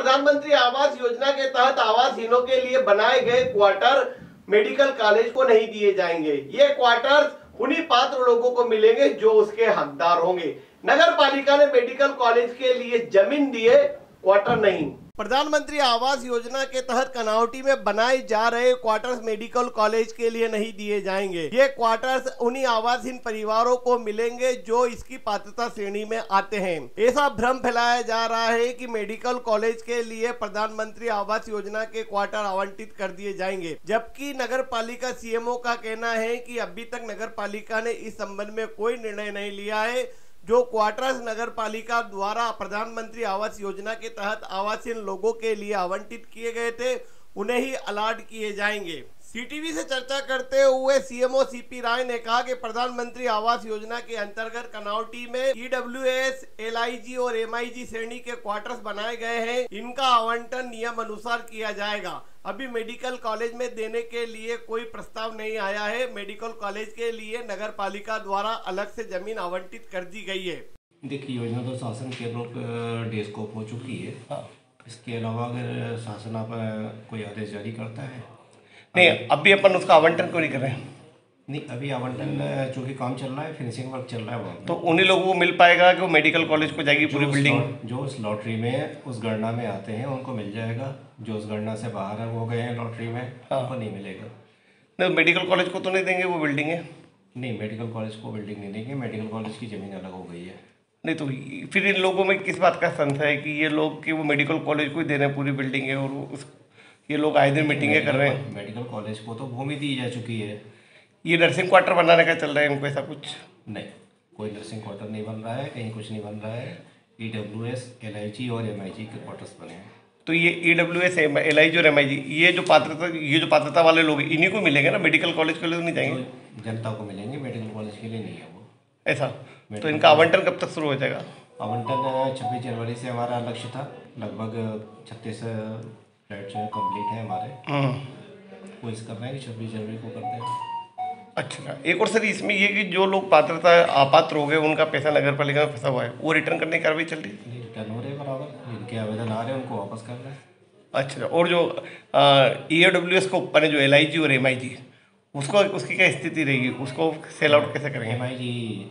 प्रधानमंत्री आवास योजना के तहत आवासहीनों के लिए बनाए गए क्वार्टर मेडिकल कॉलेज को नहीं दिए जाएंगे। ये क्वार्टर्स उन्हीं पात्र लोगों को मिलेंगे जो उसके हकदार होंगे। नगर पालिका ने मेडिकल कॉलेज के लिए जमीन दिए, क्वार्टर नहीं। प्रधानमंत्री आवास योजना के तहत कनावटी में बनाए जा रहे क्वार्टर्स मेडिकल कॉलेज के लिए नहीं दिए जाएंगे। ये क्वार्टर्स उन्हीं आवासहीन परिवारों को मिलेंगे जो इसकी पात्रता श्रेणी में आते हैं। ऐसा भ्रम फैलाया जा रहा है कि मेडिकल कॉलेज के लिए प्रधानमंत्री आवास योजना के क्वार्टर आवंटित कर दिए जाएंगे, जबकि नगर पालिका सीएमओ का कहना है कि अभी तक नगर पालिका ने इस संबंध में कोई निर्णय नहीं लिया है। जो क्वार्टर्स नगर पालिका द्वारा प्रधानमंत्री आवास योजना के तहत आवासीन लोगों के लिए आवंटित किए गए थे, उन्हें ही अलॉट किए जाएंगे। सीटीवी से चर्चा करते हुए सीएमओ सीपी राय ने कहा कि प्रधानमंत्री आवास योजना के अंतर्गत कनावटी में ईडब्ल्यूएस, एलआईजी और एमआईजी श्रेणी के क्वार्टर्स बनाए गए हैं। इनका आवंटन नियम अनुसार किया जाएगा। अभी मेडिकल कॉलेज में देने के लिए कोई प्रस्ताव नहीं आया है। मेडिकल कॉलेज के लिए नगर पालिका द्वारा अलग से जमीन आवंटित कर दी गई है। देखिए, योजना तो शासन के रूप डेस्कोप हो चुकी है। इसके अलावा अगर शासन आप कोई आदेश जारी करता है नहीं, अभी अपन उसका आवंटन क्यों नहीं कर रहे हैं? नहीं, अभी आवंटन चूँकि काम चल रहा है, फिनिशिंग वर्क चल रहा है, तो उन्हीं लोगों को मिल पाएगा कि वो मेडिकल कॉलेज को जाएगी पूरी बिल्डिंग। जो उस लॉटरी में उस गणना में आते हैं उनको मिल जाएगा। जो उस गणना से बाहर हो गए हैं लॉटरी में, उनको नहीं मिलेगा। नहीं, मेडिकल कॉलेज को तो नहीं देंगे, वो बिल्डिंग है। नहीं, मेडिकल कॉलेज को बिल्डिंग नहीं देंगे। मेडिकल कॉलेज की ज़मीन अलग हो गई है। नहीं, तो फिर इन लोगों में किस बात का संशय है कि ये लोग कि वो मेडिकल कॉलेज को ही दे रहे हैं पूरी बिल्डिंग है, और ये लोग आए दिन मीटिंगें कर रहे हैं। मेडिकल कॉलेज को तो भूमि दी जा चुकी है। ये नर्सिंग क्वार्टर बनाने का चल रहा है उनको, ऐसा कुछ? नहीं, कोई नर्सिंग क्वार्टर नहीं बन रहा है, कहीं कुछ नहीं बन रहा है। ईडब्ल्यूएस, एलआईजी और एमआईजी के क्वार्टर्स बने हैं। तो ये ईडब्ल्यूएस, एलआईजी और एमआईजी ये जो पात्रता वाले लोग इन्हीं को मिलेंगे ना, मेडिकल कॉलेज के लिए तो नहीं जाएंगे? जनता को मिलेंगे, मेडिकल कॉलेज के लिए नहीं है वो। ऐसा? तो इनका आवंटन कब तक शुरू हो जाएगा? आवंटन 26 जनवरी से हमारा लक्ष्य था। लगभग 36 फ्लैट जो है कम्प्लीट है हमारे। कोशिश कर रहे हैं कि 26 जनवरी को करते हैं। अच्छा, एक और सर इसमें ये कि जो लोग पात्रता अपात्र हो गए, उनका पैसा नगर पालिका में फंसा हुआ है, वो रिटर्न करने की कार्रवाई चल रही है? रिटर्न हो रहे हैं बराबर। जिनके आवेदन आ रहे हैं उनको वापस कर रहे हैं। अच्छा, और जो ईडब्ल्यूएस को ऊपर है, जो एलआईजी और एमआईजी, उसको उसकी क्या स्थिति रहेगी? उसको सेल आउट कैसे करेंगे? एमआईजी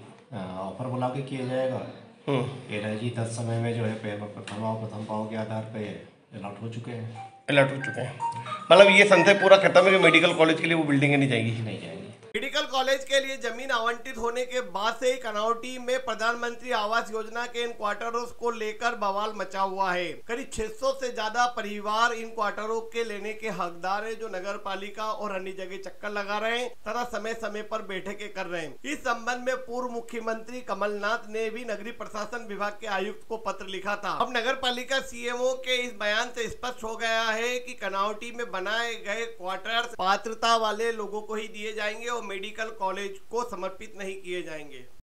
ऑफर बुला के किया जाएगा। एलआईजी 10 समय में जो है प्रथम पाव के आधार पर अलॉट हो चुके हैं। मतलब ये संशय पूरा खत्म है कि मेडिकल कॉलेज के लिए वो बिल्डिंगें नहीं जाएंगी? नहीं जाएंगी। मेडिकल कॉलेज के लिए जमीन आवंटित होने के बाद से ही कनावटी में प्रधानमंत्री आवास योजना के इन क्वार्टरों को लेकर बवाल मचा हुआ है। करीब 600 से ज्यादा परिवार इन क्वार्टरों के लेने के हकदार हैं, जो नगर पालिका और अन्य जगह चक्कर लगा रहे हैं तथा समय समय पर बैठकें कर रहे हैं। इस संबंध में पूर्व मुख्यमंत्री कमलनाथ ने भी नगरीय प्रशासन विभाग के आयुक्त को पत्र लिखा था। अब नगर पालिका सीएमओ के इस बयान से स्पष्ट हो गया है कि कनावटी में बनाए गए क्वार्टर्स पात्रता वाले लोगों को ही दिए जाएंगे और मेडिकल कॉलेज को समर्पित नहीं किए जाएंगे।